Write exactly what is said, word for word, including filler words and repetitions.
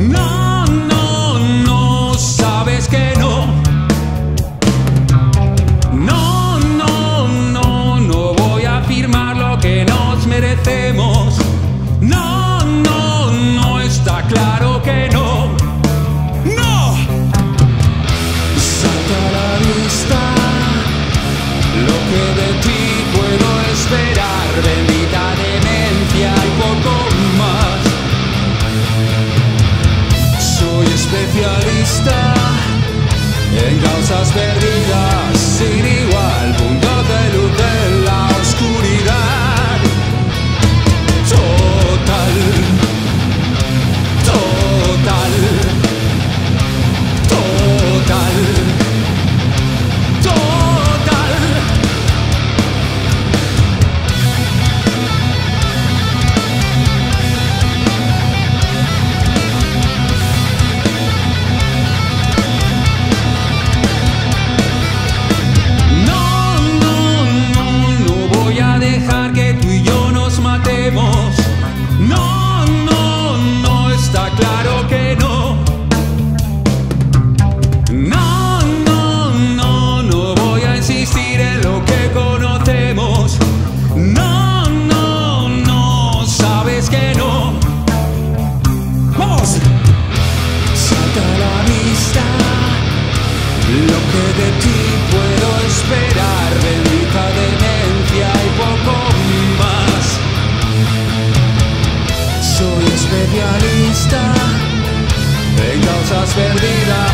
No, no, no, sabes que no. No, no, no, no voy a firmar lo que nos merecemos. No, no, no, está claro que no. No. Salta a la vista lo que de ti puedo esperar. Bendita demencia y poco más. Soy especialista en causas perdidas, sin igual, puntos de luz en la oscuridad. Total, total, total, total. No, no, no, está claro que no. No, no, no, no voy a insistir en lo que conocemos. No, no, no, sabes que no. ¡Vamos! Salta a la vista lo que de ti puedo esperar. Bendita demencia y poco más. Soy especialista en causas perdidas.